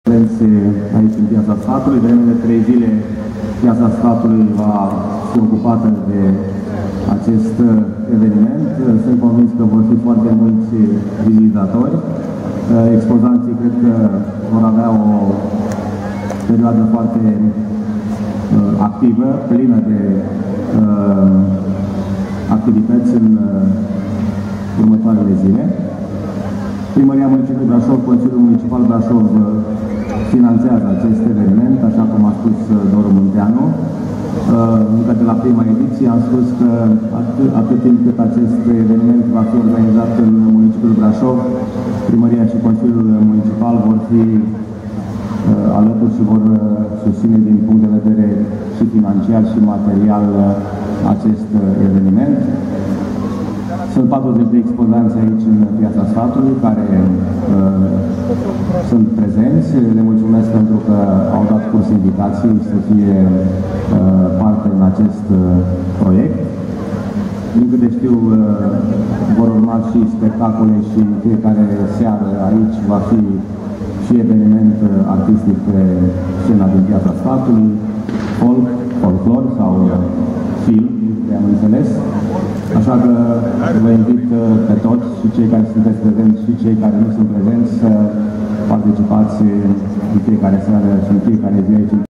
Aici în Piața Sfatului. Vreme de 3 zile Piața Sfatului va fi ocupată de acest eveniment. Sunt convins că vor fi foarte mulți vizitatori. Expozanții cred că vor avea o perioadă foarte activă, plină de activități în următoarele zile. Primăria Municipiului Brașov, Consiliul Municipal Brașov finanțează acest eveniment, așa cum a spus Doru Munteanu. Încă de la prima ediție am spus că atât timp cât acest eveniment va fi organizat în Municipiul Brașov, Primăria și Consiliul Municipal vor fi alături și vor susține din punct de vedere și financiar și material acest eveniment. Sunt 40 de expozanți aici în Piața Sfatului care sunt prezenți. Le mulțumesc pentru că au dat curs invitației să fie parte în acest proiect. Din câte știu, vor urma și spectacole și fiecare seară aici va fi și eveniment artistic pe scena din Piața Sfatului, folclor sau film, am înțeles. Așa că vă invit pe toți, și cei care sunteți prezenți și cei care nu sunt prezenți, să participați în fiecare seară și în fiecare zi aici.